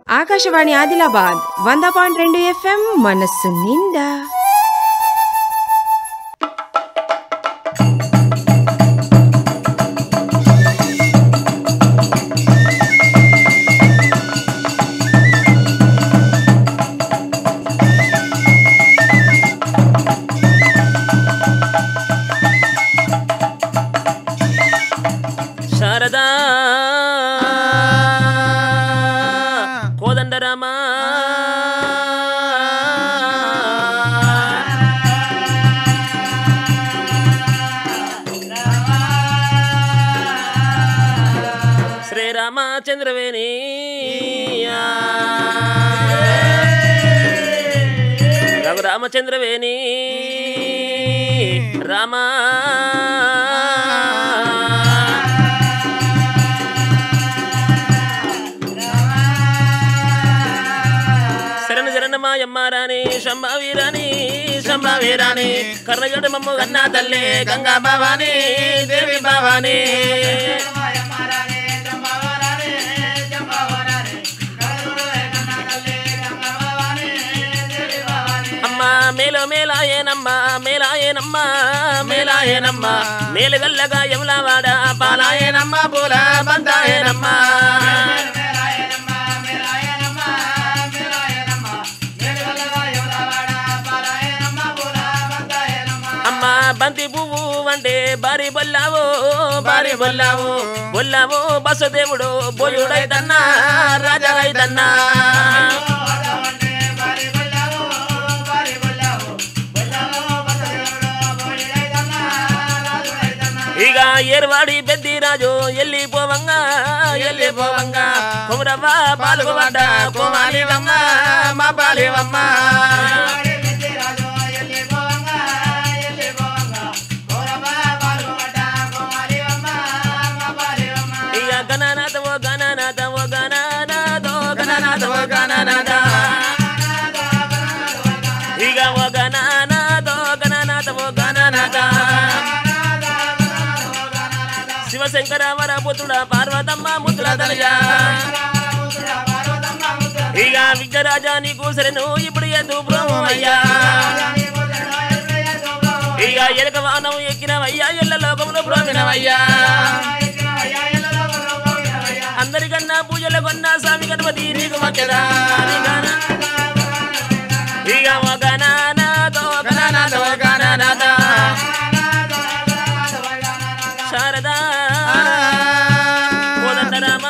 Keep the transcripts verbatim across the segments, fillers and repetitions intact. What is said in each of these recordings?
ఆకాశవాణి ఆదిలాబాద్ వంద పాయింట్ రెండు ఎఫ్ఎం మనస్సు నిండా. శారదా కోదండరామా శ్రీరామచంద్రవేణి రఘురామచంద్రవేణి రామా మాయమ్మారాణి శంభావీరాణి శంభావీరాణి కర్ణజోడు మమ్ము గన్నా తల్లి గంగా భవాని దేవి భవాని అమ్మా మేలో మేలాయేనమ్మా మేలాయేనమ్మా మేలాయేనమ్మా మేలుగల్లగా యములవాడ పాలాయేనమ్మా పూల బంతాయేనమ్మా బంతి పువ్వు అంటే బారి బొల్లావో బారి బొల్లావు బొల్లావో బసదేవుడు బోయుడైతన్నా రాజారైతన్నా ఇక ఏర్వాడి పెద్ది రాజు ఎల్లిపోవంగా ఎల్లిపోవంగా కుమరవ్వ పాల్గొవడ్డ కుమారివమ్మ మా పాలివమ్మ ఇక ఒక నానాదో గణనాథ ఓ గణనాథ శివశంకర వరపుత్రుడ పార్వతమ్మ ముద్దుల తనయ ఇక విఘ్నరాజా నీకు సరెను ఇప్పుడు ఎదు బ్రహ్మయ్యా ఇక ఎలక వానం ఎక్కినవయ్యా ఎల్ల లోకంలో బ్రహ్మినవయ్యా అందరికన్నా పూజలు కొన్నా స్వామి గణపతి నీకు మక్కదా ఇక ఒక నానాదో గణనాథ ఓ గణనాథ శారదా కోదండరామా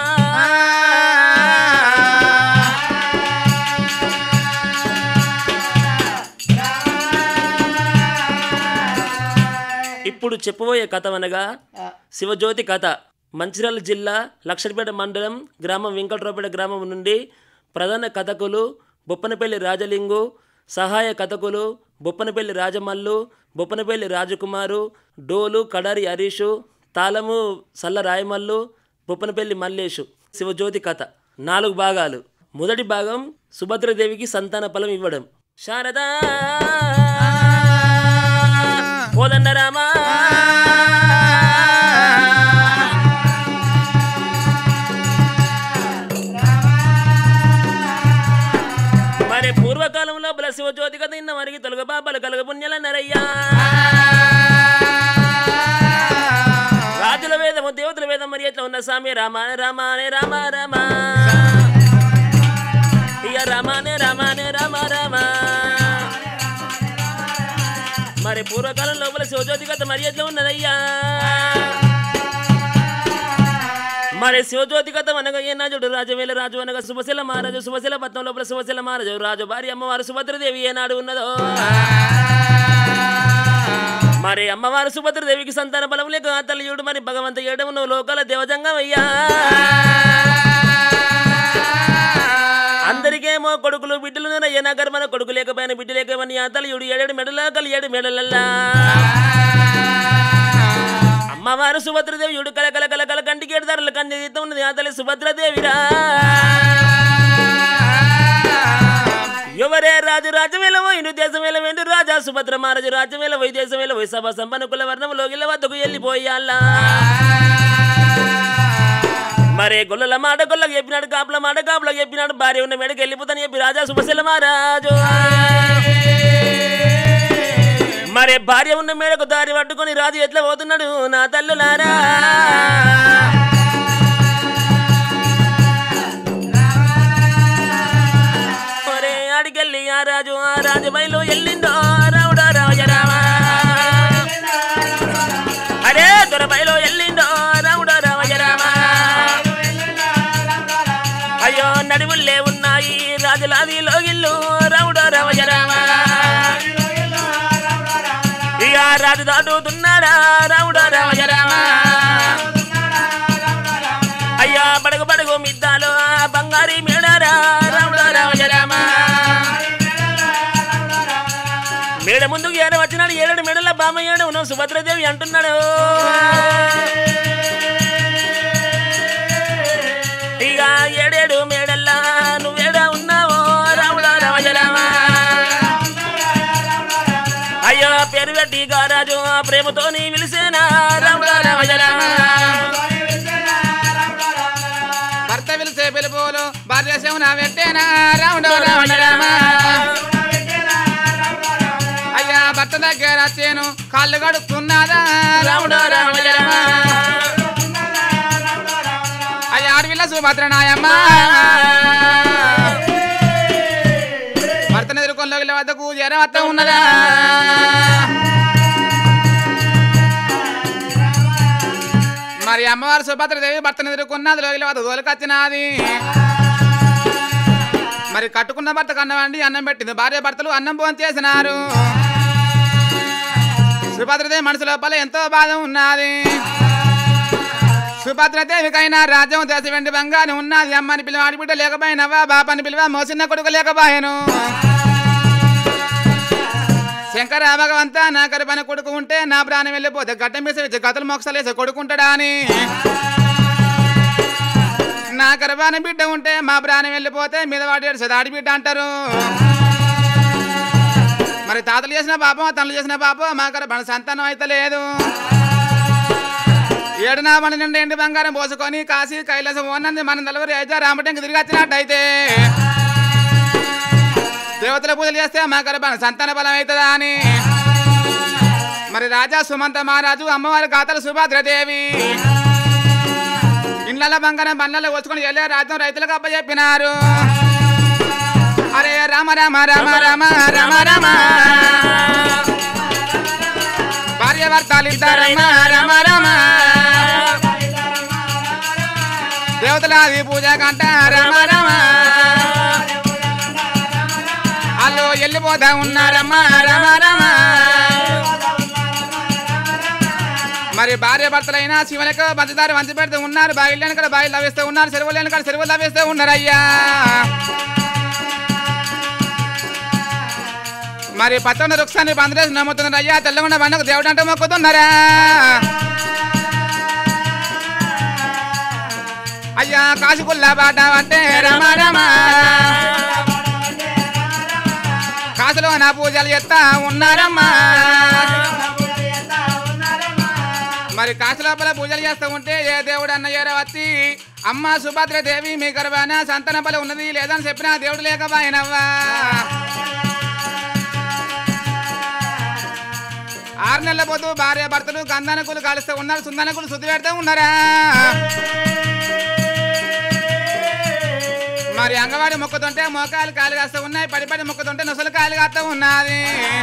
ఇప్పుడు చెప్పబోయే కథ అనగా శివజ్యోతి కథ. మంచిర్యాల జిల్లా లక్షడిపేట మండలం గ్రామం వెంకట్రావుపేట గ్రామం నుండి ప్రధాన కథకులు బొప్పనపల్లి రాజలింగు, సహాయ కథకులు బొప్పనపల్లి రాజమల్లు, బొప్పనపల్లి రాజకుమారు, డోలు కడారి హరీషు, తాళము సల్ల రాయమల్లు, బొప్పనపల్లి మల్లేషు. శివజ్యోతి కథ నాలుగు భాగాలు. మొదటి భాగం సుభద్రదేవికి సంతాన ఫలం ఇవ్వడం. శారదా కోదండరామా మరి పూర్వకాలంలో బల శివజ్యోతి కథ ఇన్న వారికి తొలగ బాబలు కలగ పుణ్యాలన్నారయ్యా. రాజుల వేదము దేవతల వేదం మరి ఎట్లా ఉన్న స్వామి రామానే రామానే రామ రామ ఇక రామానే రామానే రామ రామ. మరి పూర్వకాలం లోపల శివజ్యోతి కథ మరి ఎట్లా ఉన్నదయ్యా. మరి శివజ్యోతి కథ అనగా ఏనాడు రాజవేల రాజు అనగా సుభశల మహారాజు, సుభశల పట్నం లోపల సుభశల మహారాజు రాజు భార్య అమ్మవారు సుభద్రదేవి ఏనాడు ఉన్నదో. మరి అమ్మవారు సుభద్రదేవికి సంతాన బలం లేక తల్లియుడు మరి భగవంత ఏడము నువ్వు లోకాల దేవజంగం అయ్యా. అందరికేమో కొడుకులు బిడ్డలు అయ్యా. గర్భన కొడుకు లేకపోయినా బిడ్డ లేకపోయినా ఆ తల్లియుడు ఏడేడు మెడల కలి ఏడు మెడలల్లా. అమ్మవారు సుభద్రదేవి యుడు కల కల కల కల కంటికి ఏడుదారుల కంటి ఉన్నది ఆ తల్లి సుభద్రదేవిరా. ఎవరే రాజు రాజ్యమేల పోయిండు దేశమేల వెండు రాజా సుభద్ర మహారాజు రాజ్యమేల పోయి దేశమేల పోయి సభ సంపన్న కుల వర్ణం లోగిల వద్దకు వెళ్ళిపోయాలా. మరి గొల్లల మాట గొల్లకి చెప్పినాడు, కాపుల మాట కాపులకు చెప్పినాడు, భార్య ఉన్న మేడకి వెళ్ళిపోతాను చెప్పి రాజా సుభశల మహారాజు. మరి భార్య ఉన్న మేడకు దారి పట్టుకొని రాజు ఎట్లా పోతున్నాడు నా తల్లులారా. ఒరే ఆడికెళ్ళి ఆ రాజు ఆ రాజు బయలు ఎల్లిండో రావుడా రాజ రామ. అరే దొర బయలు ఎల్లిండో రావుడా రాజ రామ. అయ్యో నడువుల్లే ఉన్నాయి రాజులాది లోగిల్లు రావుడా రాజ రామ. ఇక రాజు దాటుతున్నాడా రావుడా రాజ రామ. అయ్యా బడుగు బడుగు మిద్దాలు బంగారీ మేడారా రావుడా రాజ రామ. మేడ ముందుకు ఏడ వచ్చినాడు, ఏడు మేడల బామయ్యాడు నువ్వు సుభద్రదేవి అంటున్నాడు. ఇక ఏడేడు మేడల్లా నువ్వేడా ఉన్నావో రావుడా రాజ రామ. అయ్యో పేరు పెట్టి గారాజు ప్రేమతో నీ పిలిసేనా రావుడా రాజ రామ. భర్త పిలిచే పిలుపులు భార్య శివున పెట్టేనా రావుడా రాజ రామ. అయ్యా భర్త దగ్గర వచ్చేను కాళ్ళు కడుక్కున్నాదా రావుడా రాజ రామ. అయ్యా ఆడవిల్ల సుభద్ర నాయమ్మ భర్తను ఎదుర్కొన్న వద్దకు జ్వరం వద్ద ఉన్నదా. మరి అమ్మవారు సుభద్రదేవి భర్తను ఎదుర్కొన్నది లోగిల వద్ద దోలకొచ్చినది. మరి కట్టుకున్న భర్త కన్నవండి అన్నం పెట్టింది, భార్య భర్తలు అన్నం భోజనం చేసినారు. సుభద్రదేవి మనసు లోపల ఎంతో బాధ ఉన్నది. సుభద్రదేవికైనా రాజ్యం దేశ వెండి బంగారం ఉన్నది. అమ్మని పిలువ ఆడిబిడ్డ లేకపోయినవా, బాపని పిలువ మోసిన కొడుకు లేకపోయాను. శంకర భగవంతా నా కరుపని కొడుకు ఉంటే నా ప్రాణం వెళ్ళిపోతే గడ్డం మీద వచ్చి గతలు మోక్షాలు వేసి కొడుకుంటాడా అని. నా కరుపాని బిడ్డ ఉంటే మా ప్రాణం వెళ్ళిపోతే మీద వాడి ఆడిబిడ్డ అంటారు. మరి తాతలు చేసిన పాపం తనలు చేసిన పాపం మా కరుపని సంతానం అయితే లేదు. ఏడు నా మన నిండా ఎండి బంగారం పోసుకొని కాశీ కైలాసం ఉన్నది మన నలుగురు అయితే రామటంకి తిరిగి వచ్చినట్టయితే దేవతల పూజలు చేస్తే మా కరుపని సంతాన బలం అవుతుందా అని. మరి రాజా సుమంత మహారాజు అమ్మవారి గాతలు సుభద్రదేవి ఇండ్ల బంగారం బండ్లలో వచ్చుకొని వెళ్ళే రాజ్యం రైతులకు అప్పచెప్పినారు. అరే రామ రామ రామ రామ రామ రామ భార్య భర్తలు ఇద్దరమ్మా రామ రామ. దేవతలాది పూజ కంట రామ రామ. వాళ్ళు వెళ్ళిపోతా ఉన్నారమ్మా రామ రామ. మరి భార్య భర్తలైనా శివులకు పంచదారి వంచి పెడుతూ ఉన్నారు. బాయిల్ని కూడా బాయిలు లభిస్తూ ఉన్నారు, చెరువులేని కూడా చెరువులు లభిస్తూ ఉన్నారు. అయ్యా మరి పచ్చని వృక్షాన్ని పందిరేసి నమ్ముతున్నారు. అయ్యా తెల్లగుండ బండకు దేవుడు అంటే మొక్కుతున్నారా. అయ్యా కాశీకుల్లా బాట అంటే రామ రామ. కాశీలో నా పూజలు చేస్తా ఉన్నారమ్మా. మరి కాశీ లోపల పూజలు చేస్తూ ఉంటే ఏ దేవుడు అన్న ఏర వచ్చి అమ్మ సుభద్రదేవి మీ గర్భాన సంతాన బలం ఉన్నది లేదని చెప్పినా దేవుడు లేకపోయినవ్వా. ఆరు నెలల పోతూ భార్య భర్తలు గంధనకులు కాలుస్తూ ఉన్నారు, సుందనకులు శుద్ధి పెడతా ఉన్నారా. మరి అంగవాడి మొక్కుతుంటే మోకాలు కాలు కాస్తూ ఉన్నాయి, పడి పడి మొక్కుతుంటే నొసలు కాలు కాస్తూ ఉన్నది.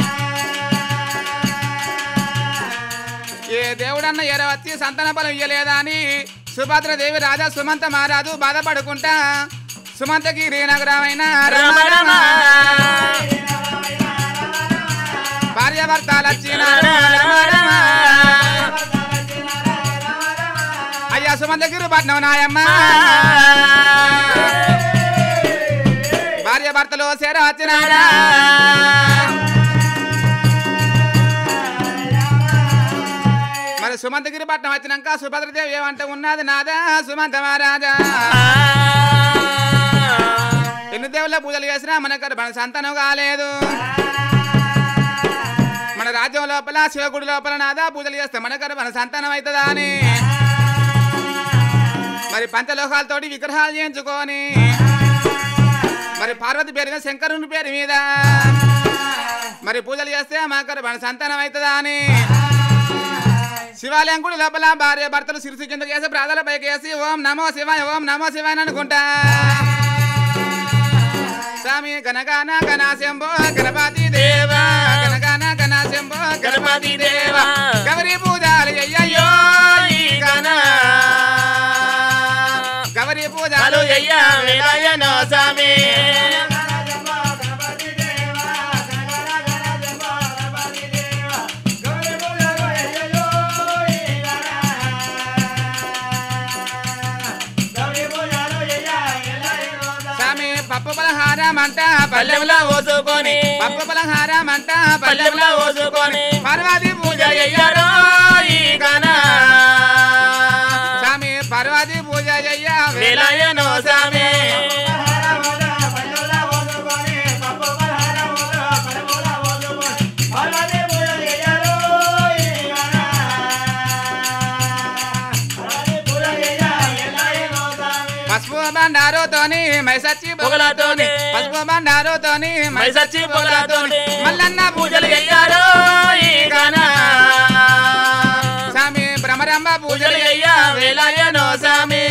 ఏ దేవుడన్న ఎరవచ్చి సంతాన బలం ఇయ్యలేదా అని సుభద్రదేవి రాజా సుమంత మహారాజు బాధపడుకుంటా సుమంతగిరి నగరమైన రామ రామ భార్య భర్తలు వచ్చినారు రామ రామ. అయ్యా సుమంతగిరి పట్నం నాయమ్మ భార్య భర్తలు సేర వచ్చినారా. మరి సుమంతగిరి పట్నం వచ్చినాక సుభద్రదేవి ఏమంటే ఉన్నది నాదా సుమంత మహారాజా. ఎన్ని దేవుళ్ళ పూజలు చేసినా మనకు మన సంతానం కాలేదు. మన రాజ్యం లోపల శివగుడి లోపల నాదా పూజలు చేస్తే మనకు మన సంతానం అవుతుందా అని. మరి పంచలోహాలతోటి విగ్రహాలు చేయించుకొని మరి పార్వతి పేరు మీద శంకరుని పేరు మీద మరి పూజలు చేస్తే మాకు మన సంతానం అవుతుందా అని శివాలయం కూడా లోపల భార్య భర్తలు సిరిసి కిందకి వేసి ప్రాధాల పైకి వేసి ఓం నమో శివాయ ఓం నమో శివాయ అనుకుంటా స్వామి గణగాన గణాశంభో గణపతి దేవా గణగాన గణాశంభో గణపతి దేవా గౌరీ పూజలు అయ్యయ్యో గణ గౌరీ పూజలు అయ్యా వేలాయనో స్వామి పప్పు పలహారం అంట పల్లెంలో ఓసుకొని పప్పు పలహారం అంట పల్లెంలో ఓసుకొని పార్వతి పూజ అయ్యారో ఈ గణ స్వామి పార్వతి పూజ అయ్యా వేలాయనో స్వామి పసుపు బండారుతోని మైసచ్చి పొగలతోని పసుపు బండారుతోని మైసచ్చి పొగలతోని మల్లన్న పూజలు అయ్యారో ఈ గణ స్వామి భ్రమరంబ పూజలు అయ్యా వేలాయనో స్వామి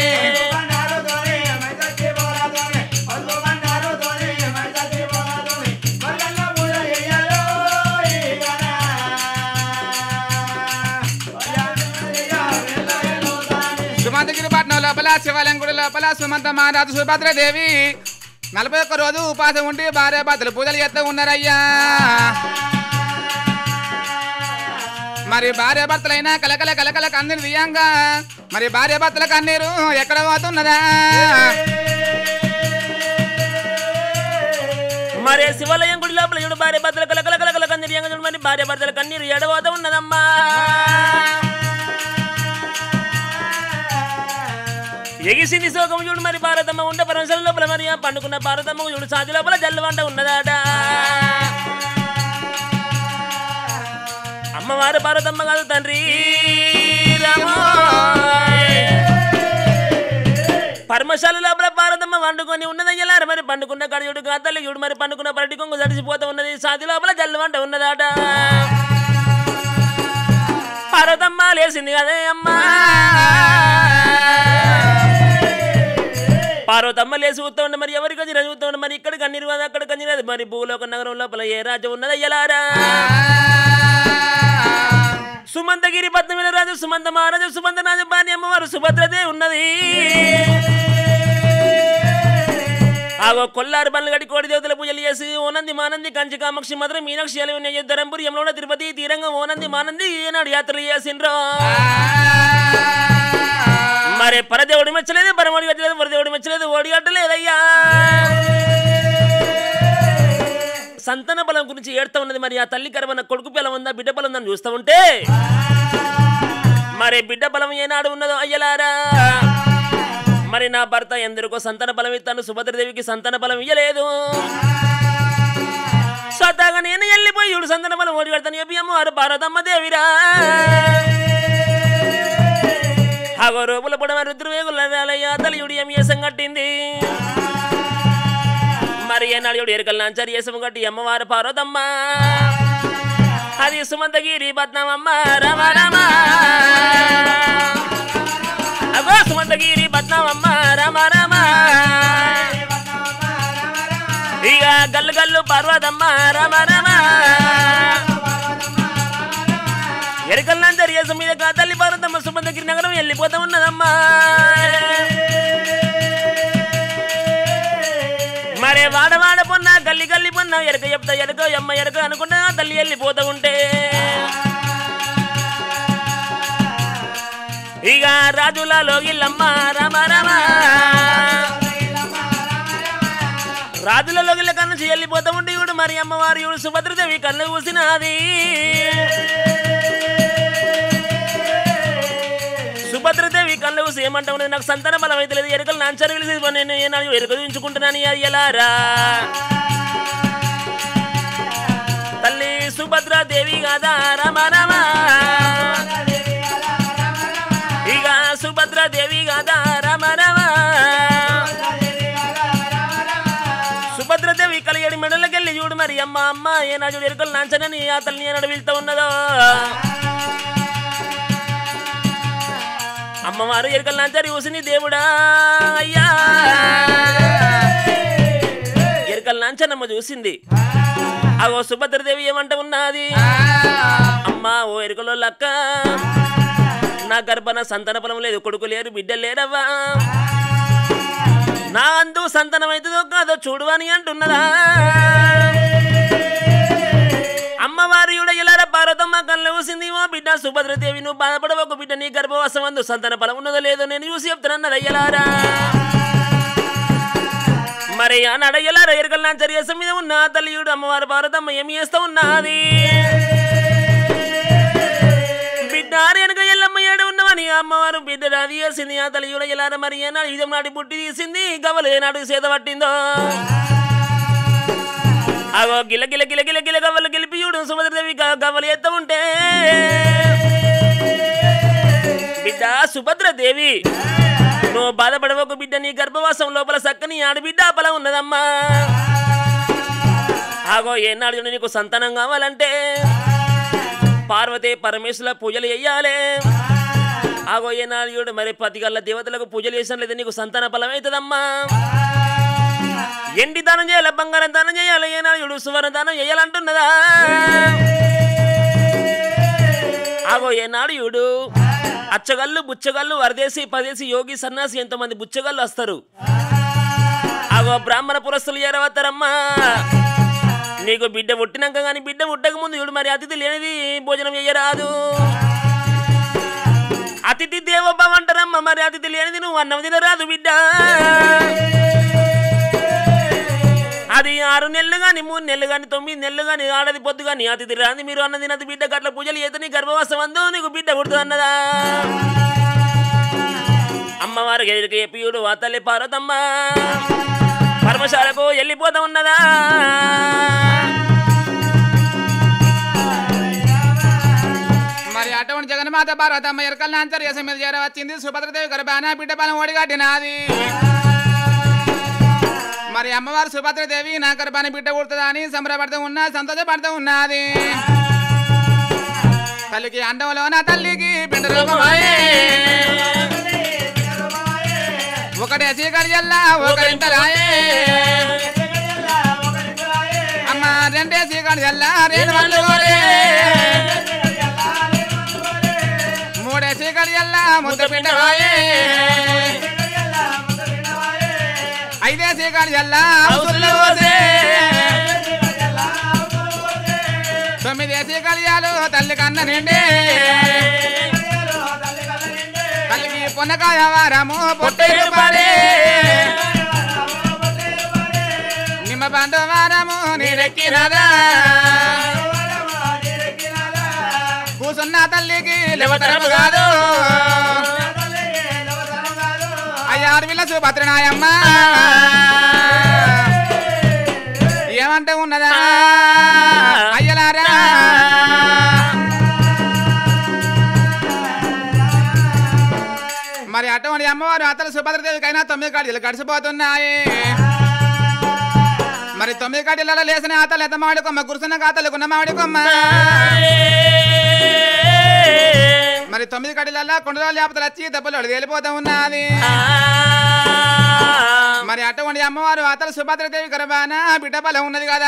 సుమంతగిరి పట్నం లోపల శివాలయం గుడి లోపల సుమంత మహారాజు సుభద్రదేవి నలభై ఒక్క రోజు ఉపాసం ఉండి భార్య భర్తలు పూజలు చేస్తూ ఉన్నారయ్యా మరి భార్య భర్తలైనా కలకల కలకల కన్నీరు తీయంగా మరి భార్య భర్తల కన్నీరు ఎక్కడ పోతున్నదా మరి శివాలయం గుడి లోపల చూడు భార్య భర్తల కలకల కలకల కన్నీరు చూడు మరి భార్య భర్తల కన్నీరు ఎడబోత ఉన్నదమ్మా ఎగిసింది శోకం చూడు మరి భారతమ్మ ఉండే పరమశల లోపల మరి పండుకున్న భారతమ్మ చూడు సాది లోపల జల్లు వంట ఉన్నదాట అమ్మవారు భారతమ్మ కాదు తండ్రి పరమశాల లోపల భారతమ్మ వండుకొని ఉన్నదయ్యలారు మరి పండుకున్న కాడ చూడు గాతల్లి చూడు మరి పండుకున్న పరటి కొంగు తడిసిపోతా ఉన్నది సాది లోపల జల్లు వంట ఉన్నదాట భారతమ్మ లేసింది కదే అమ్మా పార్వతమ్మ లేసి చూస్తూ ఉండే మరి ఎవరికి వచ్చిన చూస్తూ ఉండే మరి ఇక్కడ కన్నీరు కాదు అక్కడ కన్నీరు మరి భూలోక నగరం లోపల ఏ రాజ్యం ఉన్నది అయ్యలారా సుమంతగిరి పద్మమైన రాజు సుమంత మహారాజు సుమంత రాజు బాని అమ్మవారు సుభద్రదే ఉన్నది ఆగో కొల్లారు బండ్లు గడి కోడి దేవతల పూజలు చేసి ఓనంది మానంది కంచి కామాక్షి మధుర మీనాక్షి అలవి ధరంపురి యమున తిరుపతి తీరంగా ఓనంది మానంది ఏనాడు యాత్రలు చేసిండ్రో మరి పరదేవుడి మెచ్చలేదు పరమోడి గట్టలేదు పరదేవుడి మెచ్చలేదు ఓడి గట్టలేదయ్యా సంతాన బలం గురించి ఏడుతా ఉన్నది మరి ఆ తల్లి కరమన్న కొడుకు బలం ఉందా బిడ్డ బలం ఉందని చూస్తూ ఉంటే మరి బిడ్డ బలం ఏనాడు ఉన్నదో అయ్యలారా మరి నా భర్త ఎందరికో సంతాన బలం ఇస్తాను సుభద్రదేవికి సంతాన బలం ఇయ్యలేదు స్వతహాగా నేను వెళ్ళిపోయి చూడు సంతాన బలం ఓడి కడతాను చెప్పి అమ్మవారు భారతమ్మ దేవిరా ఆగో రూపుల పొడవ రుద్రవేగులయ్యా తల్లియుడు ఏం ఏసం కట్టింది మరి ఏనాడు ఎరుకల నాంచారు ఏసం కట్టి అమ్మవారు పార్వతమ్మ అది సుమంతగిరి పద్మమ్మ రామ రామ అగో సుమంతగిరి పద్మమ్మ రామ రామ ఇక గల్లు గల్లు పార్వతమ్మ రామ రామ ఎరుకల నాంచారు ఏసం మీద కా తల్లి పార్వతమ్మ సుమంతగిరి నగరం వెళ్ళిపోతా ఉన్నదమ్మా మరే వాడవాడ పొన్న గల్లి గల్లి పొన్న ఎరక చెప్తా ఎరక అమ్మ ఎరక అనుకుంటా తల్లి వెళ్ళిపోతా ఉంటే ఇక రాజులలో గిల్లమ్మ రామ రామ రాజులలో గిల్ల కన్ను వెళ్ళిపోతా ఉంటే ఇవిడు మరి అమ్మవారు ఇవిడు సుభద్రదేవి కళ్ళు కూసినది సుభద్రదేవి కళ్ళు కూసి ఏమంటా ఉన్నది నాకు సంతాన బలం అయితే లేదు ఎరుకలు నాంచారు వెలిసి నేను ఏనాడు ఎరుక ఉంచుకుంటున్నాను అయ్యలారా తల్లి సుభద్రదేవి కాదా రామ రామ ఇక సుభద్రదేవి కాదా రామ సుభద్రదేవి కలియడి మెడలకెళ్ళి చూడు మరి అమ్మ అమ్మ ఏనాడు ఎరుకలు నాంచనని ఆ తల్లి ఏనాడు వెళ్తూ ఉన్నదో అమ్మవారు ఎరుకలు నాంచారు చూసి దేవుడా అయ్యా ఎరుకలు నాంచనమ్మ చూసింది అగో సుభద్రదేవి ఏమంట ఉన్నది అమ్మా ఓ ఎరుకలో లక్క నా గర్భన సంతాన ఫలం లేదు కొడుకు లేరు బిడ్డలు లేరవ్వా నా అందు సంతానం అవుతుందో కాదో చూడు అని అంటున్నదా అమ్మవారి ఇలా పార్వతమ్మ కళ్ళు చూసింది ఓ బిడ్డ సుభద్రదేవి నువ్వు బాధపడవకు బిడ్డ నీ గర్భవాసం అందు సంతాన ఫలం ఉన్నదో లేదో నేను చూసి చెప్తానన్నది అయ్యలారా మరి ఆనాడు అయ్యలారా ఎరుకలు నా చర్యసం మీద ఉన్న తల్లియుడు అమ్మవారు పార్వతమ్మ ఏమి చేస్తూ ఉన్నది బిడ్డ రేణుక ఎల్లమ్మ ఏడు ఉన్నవని అమ్మవారు బిడ్డ రాది చేసింది ఆ తల్లియుడు అయ్యలారా మరి ఏనాడు ఇదం నాటి పుట్టి తీసింది గవలు ఏనాడు సేద పట్టిందో అగో గిల గిల గిల గిల గిల గవ్వలు గెలిపి చూడు సుభద్రదేవి గవ్వలు ఎత్త ఉంటే బిడ్డ సుభద్రదేవి నువ్వు బాధపడవకు బిడ్డ నీ గర్భవాసం లోపల చక్కని ఆడబిడ్డ అపల ఉన్నదమ్మా ఆగో ఏనాడు నీకు సంతానం కావాలంటే పార్వతి పరమేశ్వర పూజలు చెయ్యాలి ఆగో ఏనాడు మరి పతిగల్ల దేవతలకు పూజలు చేసిన లేదా నీకు సంతాన ఫలం అవుతుందమ్మా ఎండి దానం చేయాలి బంగారం దానం చేయాలి ఏనాడు సువర్ణ దానం చేయాలంటున్నదా ఆగో ఏనాడు యుడు అచ్చగల్లు బుచ్చగల్లు వరదేసి పదేసి యోగి సన్నాసి ఎంతమంది బుచ్చగల్లు వస్తారు ఆగో బ్రాహ్మణ పురస్తులు ఏరవతారమ్మా నీకు బిడ్డ పుట్టినాక కానీ బిడ్డ పుట్టక ముందు ఇడు మరి అతిథి లేనిది భోజనం చెయ్యరాదు అతిథి దేవోభవ అంటారమ్మా మరి అతిథి లేనిది నువ్వు అన్నం తినరాదు బిడ్డ అది ఆరు నెలలు కానీ మూడు నెలలు కానీ తొమ్మిది నెలలు కానీ ఆడది పొద్దు కానీ అతిథి రాని మీరు అన్నది నది బిడ్డ గట్ల పూజలు చేత నీ గర్భవాసం అందో నీకు బిడ్డ పుడుతుంది అన్నదా అమ్మవారికి ఎదురుకి చెప్పియుడు ఆ తల్లి పార్వతమ్మ పరమశాలకు వెళ్ళిపోతా ఉన్నదా మరి అటువంటి జగన్మాత పార్వతమ్మ ఎరకల్ నాంచర్ యశ మీద చేర వచ్చింది సుభద్రదేవి గర్భాన బిడ్డ బలం ఓడిగట్టినది మరి అమ్మవారు సుభద్రదేవి నా గర్భాన బిడ్డ పుడుతుందా అని సంబరపడుతూ ఉన్నా సంతోషపడుతూ ఉన్నది తల్లికి అండంలో నా తల్లికి బిడ్డ రూపమాయే ఒకటే చీకటి జల్లా ఒకరింతలాయే అమ్మ రెండే చీకటి జల్లా రెండు వందలు కోరే మూడే చీకటి జల్లా ముద్ద పిండవాయే ఐదే చీకటి జల్లా తొమ్మిది చీకటి జాలు తల్లి కన్న నిండే తల్లికి పొన్నకాయ వారము పొట్టేలు పాడే నిమ్మ పండు వారము నీరెక్కినదా కూసున్న తల్లికి లేవతరము కాదు అయ్యారు వీళ్ళ సుభద్రనాయమ్మ ఏమంటే ఉన్నదా అయ్యలారా మరి అటువంటి అమ్మవారు అతల సుభద్రదేవికైనా తొమ్మిది కాడీలు గడిచిపోతున్నాయి మరి తొమ్మిది కాడీలలో లేసిన ఆతలు ఎత్త మామిడి కొమ్మ కురుసున్న కాతలుకున్న మామిడి కొమ్మ మరి తొమ్మిది కాడీలలో కొండలో లేపతలు వచ్చి దెబ్బలు తేలిపోతా ఉన్నది మరి అటువంటి అమ్మవారు అతల సుభద్రదేవి గర్భాన బిడ్డ బలం ఉన్నది కదా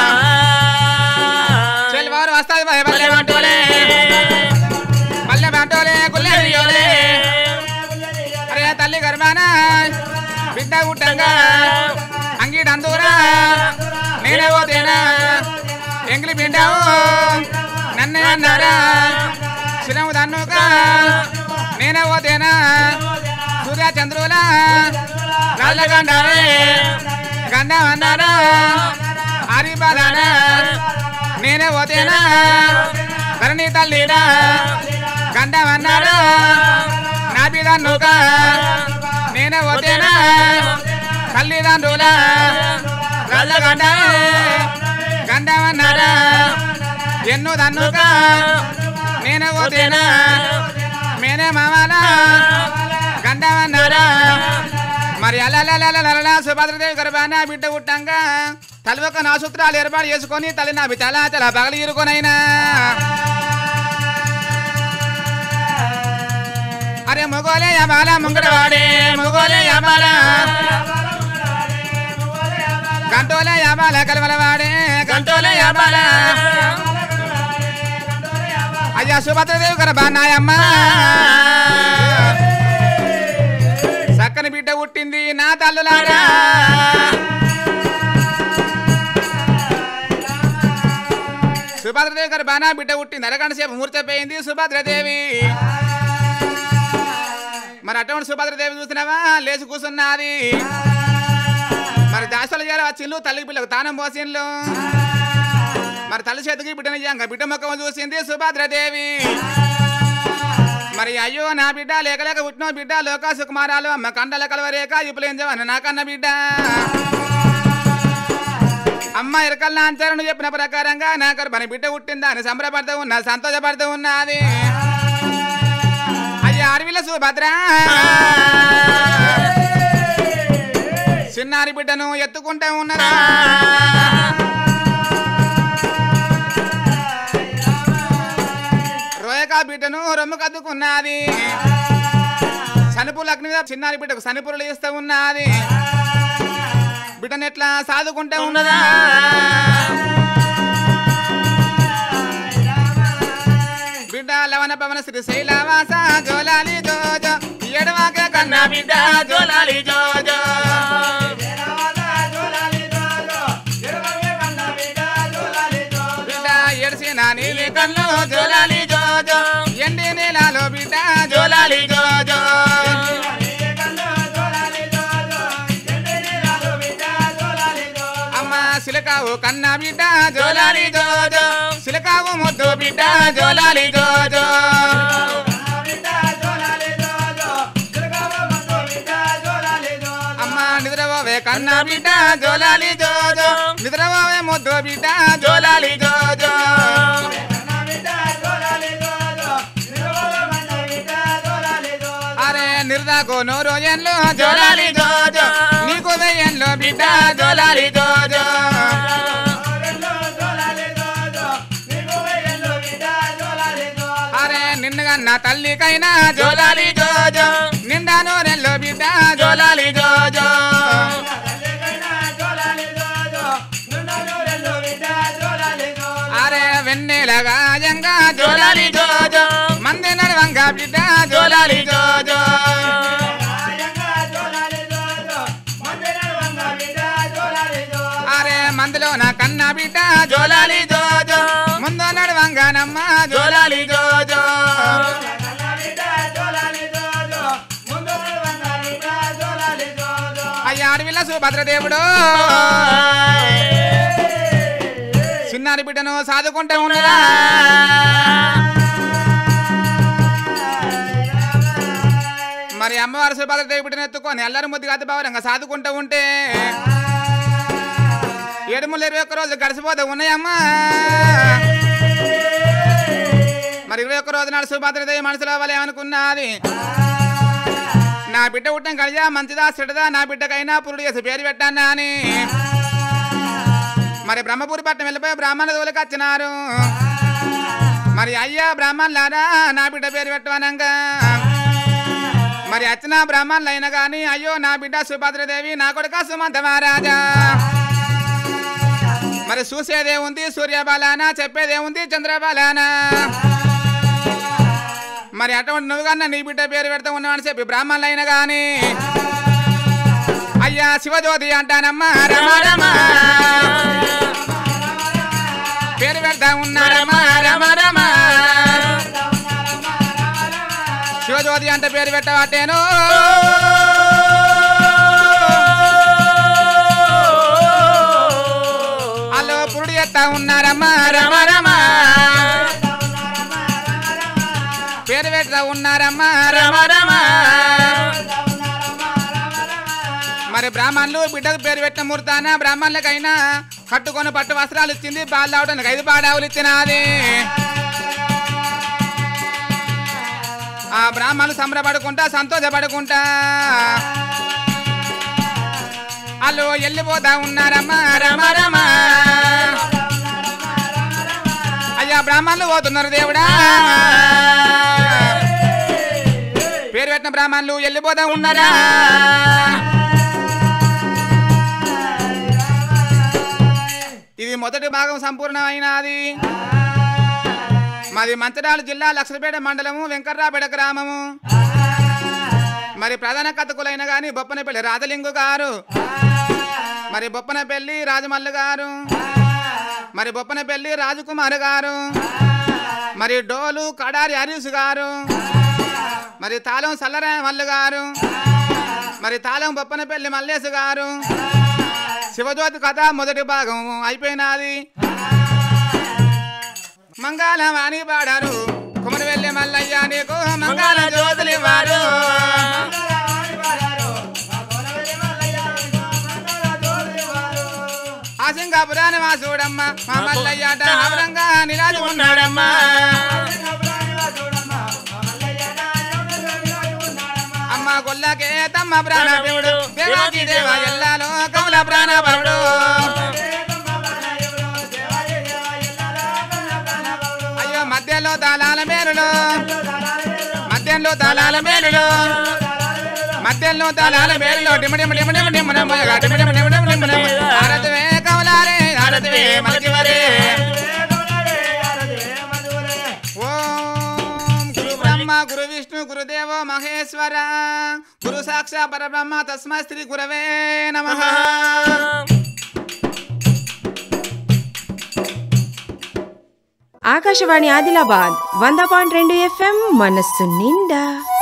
చెల్లివారు వస్తాది పల్లె బంటోలే పల్లె బంటోలే గుల్లే అరే తల్లి గర్భాన బిడ్డ గుట్టంగా అంగిడందూరా నేనే పోతేనా ఎంగిలి పిండావు నన్నే అన్నారా శిరము దన్నుగా నేనే పోతేనా సూర్య చంద్రులా రాళ్ళగండారే గండం అన్నారా ఆరిపాదానా నేనే పోతేనా ధరణి తల్లిరా గండం అన్నారా నా బిడ్డనుగా నేనే పోతేనా తల్లిదండ్రుల రాళ్ళగండ గండం అన్నారా ఎన్ను దన్నుగా నేనే పోతేనా మేనే మామలా గండం అన్నారా మరి అలా సుభద్రదేవి గర్భాన బిడ్డ పుట్టంగా తలవక నా సూత్రాలు ఏర్పాటు చేసుకొని తల్లి నా తల తల పగలి ఇరుకొనైనా అరే మొగోలే యమాల ముంగడవాడే మొగోలే యమాల గంటోలే యమాల కలవలవాడే గంటోలే యమాల అయ్యా సుభద్రదేవి గర్భానాయమ్మ చక్కని బిడ్డ పుట్టింది నా తల్లులారా సుభద్రదేవి గారు బాగా బిడ్డ పుట్టింది అరగంట సేపు మూర్తపోయింది సుభద్రదేవి మరి అటువంటి సుభద్రదేవి చూసినావా లేచి కూర్చున్నది మరి దాసలు చేయాలి వచ్చిండ్లు తల్లికి పిల్లకు తానం పోసిండ్లు మరి తల్లి చేతికి బిడ్డనియ్యంగా బిడ్డ ముఖం చూసింది సుభద్రదేవి మరి అయ్యో నా బిడ్డ లేక లేక పుట్టిన బిడ్డ లోకా సుకుమారాలు అమ్మ కండల కలవరేక ఇప్పులేంజవని నాకన్న బిడ్డ అమ్మ ఇరకల్లా అంచారని చెప్పిన ప్రకారంగా నాకు మన బిడ్డ పుట్టిందా అని సంబరపడుతూ ఉన్నా సంతోషపడుతూ ఉన్నది అయ్యా అడవిల సుభద్ర చిన్నారి బిడ్డను ఎత్తుకుంటూ ఉన్నదా రోయకా బిడ్డను రొమ్ము కద్దుకున్నది సనుపులు అగ్ని మీద చిన్నారి బిడ్డకు సనుపులు ఇస్తూ ఉన్నది బిడ్డను ఎట్లా సాదుకుంటే ఉన్నదా బిడ్డ లవణ పవన శ్రీ శైలవాస జోలాలి జోజో ఎడవాకే కన్నా బిడ్డ జోలాలి జోజో బిడ్డ ఎడిసిన నీలి కన్ను జోలాలి జోజో ఎండి నీలాలో బిడ్డ జోలాలి జోజో సిలకావు కన్నా బిడ్డ జోలాలి జోజో సిలకావు ముద్దు బిడ్డ జోలాలి జోజో అమ్మ నిద్రవోవే కన్నా బిడ్డ జోలాలి జోజో నిద్రవోవే ముద్దు బిడ్డ జోలాలి జోజో అరే నిర్దాకు నూరు ఎన్లు జోలాలి జోజో నీకు వెయ్యన్లు బిడ్డ జోలాలి జోజో అరే నిన్నగన్న తల్లికైనా జోలాలి జోజో నిండా నూరెన్లు బిడ్డ జోలాలి జోజో అరే వెన్నెలగా జంగా జోలాలి జోజో మంది నడవంగా బిడ్డ జోలాలి జోజో అరే మందులో నా కన్నా బిడ్డ జోలాలి జోజో ముందు నడవంగానమ్మ జోలాలి జోజో అయ్యా అడవిల సుభద్రదేవుడు చిన్నారి బిడ్డను సాదుకుంటూ ఉన్నదా మరి అమ్మవారు సుభద్రదేవి బిడ్డను ఎత్తుకొని అల్లరి ముద్దు గత భావరంగా సాదుకుంటూ ఉంటే ఏడుములు ఇరవై ఒక్క రోజులు గడిచిపోతే ఉన్నాయమ్మా మరి ఇరవై ఒక్క రోజు నాడు సుభద్రదేవి మనసులో అవ్వాలి అనుకున్నది నా బిడ్డ పుట్టం కలిజా మంచిదా చెడదా నా బిడ్డకైనా పురుడు చేసి పేరు పెట్టానా అని మరి బ్రహ్మపురి పట్టణం వెళ్ళిపోయి బ్రాహ్మణుల దోలికి వచ్చినారు మరి అయ్యా బ్రాహ్మణులారా నా బిడ్డ పేరు పెట్టవనంగా మరి వచ్చిన బ్రాహ్మణులు అయినా కానీ అయ్యో నా బిడ్డ సుభద్రదేవి నా కొడుక సుమంత మహారాజా మరి చూసేదేముంది సూర్యబాలానా చెప్పేదేముంది చంద్రబాలానా మరి అటువంటి నువ్వు కన్నా నీ బిడ్డ పేరు పెడతా ఉన్నావని చెప్పి బ్రాహ్మణులు అయినా కానీ అయ్యా శివజ్యోతి అంటానమ్మా రమరమా పేరు పెడతా ఉన్నారమ్మా రమరమా శివజ్యోతి అంటే పేరు పెట్టవాటేను అల్లో పురుడు ఎత్తా ఉన్నారమ్మా రమరమా పేరు పెడతా ఉన్నారమ్మా రమరమా మరి బ్రాహ్మణులు బిడ్డకు పేరు పెట్టిన ముహూర్తాన బ్రాహ్మణులకైనా కట్టుకొని పట్టు వస్త్రాలు ఇచ్చింది పాలు తాగడానికి ఐదు పాడావులు ఇచ్చినది ఆ బ్రాహ్మణులు సంబరపడుకుంటా సంతోషపడుకుంటా వాళ్ళు వెళ్ళిపోతా ఉన్నారమ్మా రమ రమ అయ్యా బ్రాహ్మణులు పోతున్నారు దేవుడా పేరు పెట్టిన బ్రాహ్మణులు వెళ్ళిపోతా ఉన్నారా ఇది మొదటి భాగం సంపూర్ణమైనది మాది మంచిర్యాల జిల్లా లక్షలపేట మండలము వెంకట్రాపేట గ్రామము మరి ప్రధాన కథకులైన గాని బొప్పనపల్లి రాజలింగు గారు మరి బొప్పనపల్లి రాజమల్లు గారు మరి బొప్పనపల్లి రాజకుమార్ గారు మరి డోలు కడారి హరీష్ గారు మరి తాళం సల్లరాయ మల్లు గారు మరి తాళం బొప్పనపల్లి మల్లేశ్ గారు శివజ్యోతి కథ మొదటి భాగం అయిపోయినది మంగళం అని పాడారు కుమరి వెళ్ళి మల్లయ్య నీకు మంగళ జ్యోతులు వారు ఆ సింగాపురాని మా చూడమ్మ మా మల్లయ్య అవరంగా నిరాజు ఉన్నాడమ్మా అమ్మ గొల్లకే తమ్మ ప్రాణభవుడు దేవాకి దేవ ఎల్లాలో కౌల ప్రాణభవుడు అయ్యో మధ్యలో తాళాల మేలులు మధ్యలో తాళాల మేలులు మధ్యలో తాళాల మేలులో డిమడిమ డిమడిమ డిమడిమ డిమడిమ డిమడిమ డిమడిమ ఆరతివే కౌలారే ఆరతివే మలకివరే ఓం గురు బ్రహ్మ గురు విష్ణు గురుదేవో మహేశ్వర గురు సాక్షాత్ పరబ్రహ్మ తస్మై శ్రీ గురవే నమః. ఆకాశవాణి ఆదిలాబాద్ వంద పాయింట్ రెండు ఎఫ్ఎం మనస్సు నిండా.